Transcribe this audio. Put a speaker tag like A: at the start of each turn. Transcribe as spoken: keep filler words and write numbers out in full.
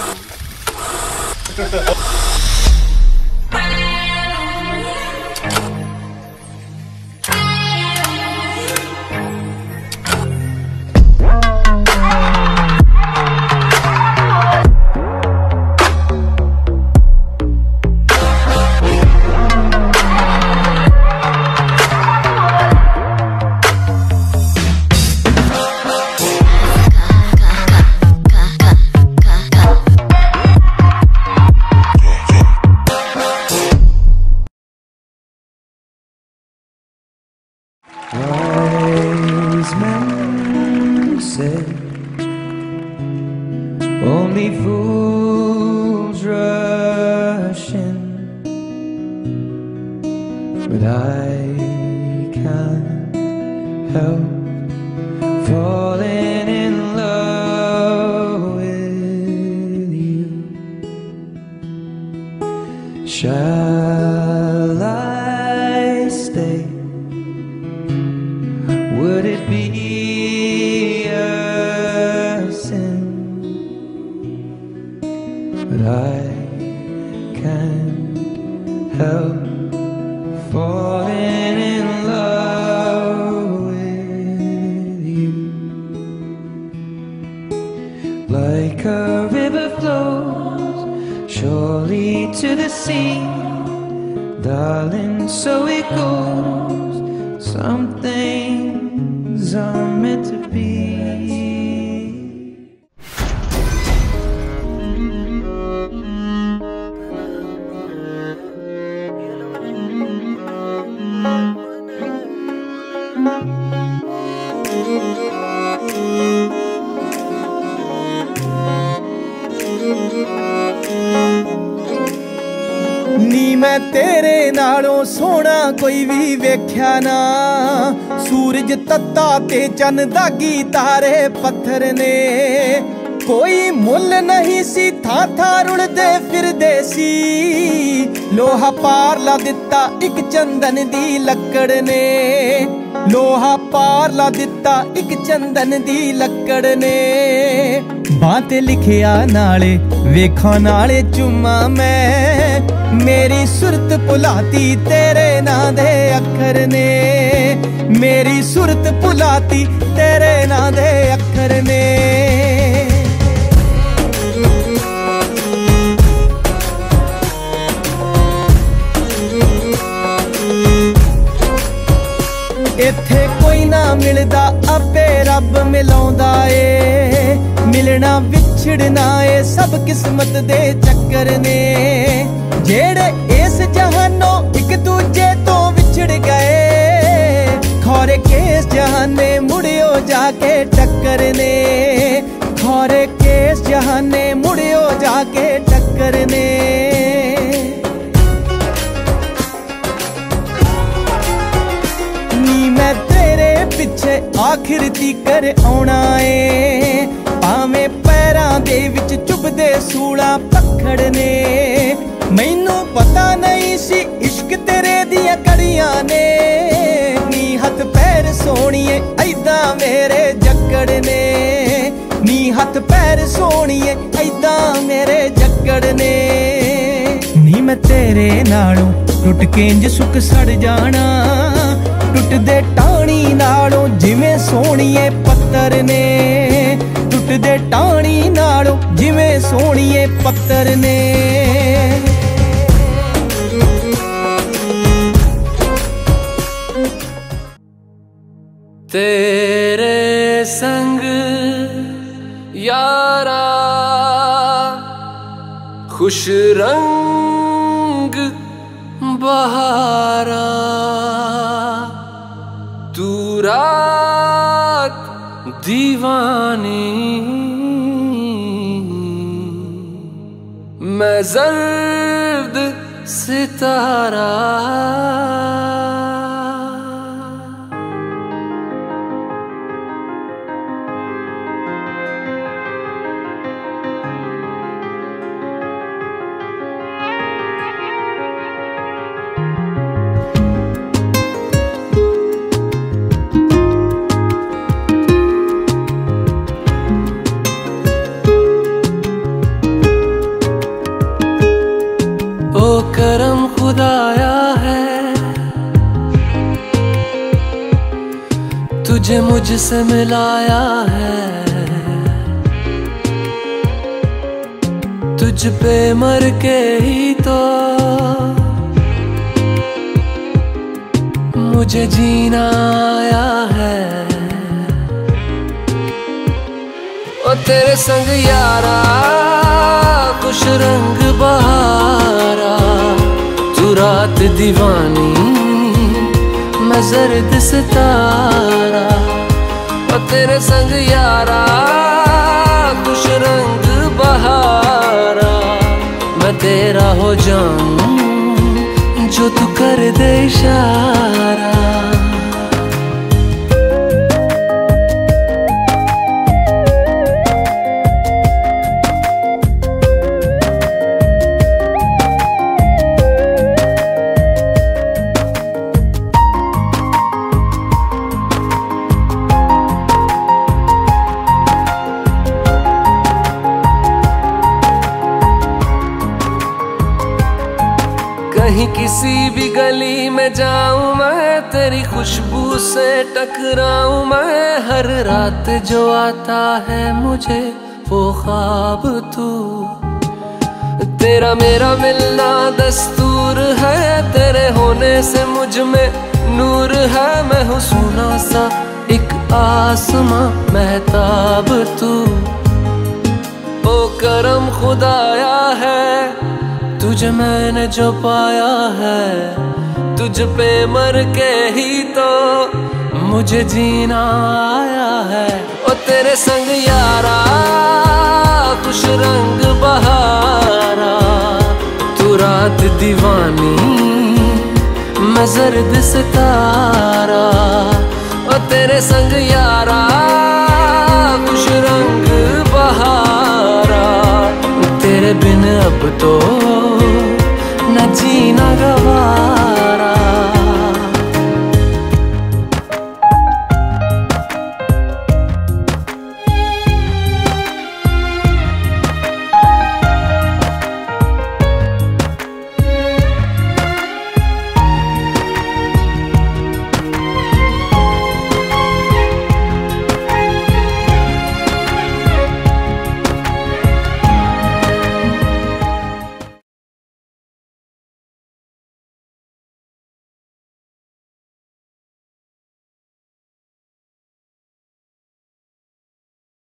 A: Wise men say only fools rush in, but I can't help falling in love with you. Shall I stay? Would it be a sin? But I can't help falling in love with you. Like a river flows surely to the sea, darling, so it goes. Some things are meant to be.
B: नी मैं तेरे नालों सोना कोई भी वेख्या ना, सूरज तत्ता ते चन दागी तारे पत्थर ने, कोई मुल नहीं सी था था रुड़दे फिरदे सी, लोहा पार ला दिता एक चंदन दी लकड़ ने, लोहा पार ला दिता एक चंदन दी लकड़ ने, बात लिखिया नाले वेखा नाले चुम्मा मैं, मेरी सुरत भुलाती तेरे नां दे अखर ने, मेरी सुरत भुलाती तेरे नां दे अखर ने। इत्थे कोई ना मिलदा आपे रब मिलाउंदा ए, मिलना विछड़ना ए सब किस्मत दे चक्कर ने, जेड़े इस जहानों एक दूजे तो विछड़ गए, खौरे केस जहाने मुड़ियो जाके टक्कर ने, खौरे केस जहाने मुड़ियो जाके टक्कर ने। नी मैं तेरे पिछे आखिर तीकर आउणा ए, भावें पैरां दे विच चुभदे सूला पखड़ ने, मैनू पता नहीं सी इश्क तेरे दियां कड़ियां ने, नी हथ पैर सोहणीए ऐदा मेरे जक्कड़ ने, नी हथ पैर सोहणीए ऐदा मेरे जक्कड़ ने। नी मैं तेरे नालों टुट के इंज सुख सड़ जाना, टुटदे टाणी नालों जिवें सोहणीए पत्तर ने, टुटदे टाणी नालों जिवें सोहणीए पत्तर ने।
A: तेरे संग यारा खुश रंग बहारा, तू रात दीवानी मैं जर्द सितारा। तुझसे मिलाया है, तुझ पे मर के ही तो मुझे जीना आया है। ओ तेरे संग यारा कुछ रंग बहारा, तू रात दीवानी मैं जर्द सितारा। ओ तेरे संग यारा कुछ रंग बहारा, मैं तेरा हो जाऊं जो तू कर दे इशारा। कहीं किसी भी गली में जाऊं मैं, तेरी खुशबू से टकराऊं मैं। हर रात जो आता है मुझे वो ख्वाब तू, तेरा मेरा मिलना दस्तूर है। तेरे होने से मुझ में नूर है, मैं हूँ सोना सा एक आसमां महताब तू। ओ करम खुदाया है तुझे मैंने जो पाया है, तुझ पे मर के ही तो मुझे जीना आया है। ओ तेरे संग यारा कुछ रंग बहारा, तू रात दीवानी मैं जर्द सितारा। ओ तेरे संग यारा कुछ रंग बहारा, तेरे बिन अब तो न जीना गवारा।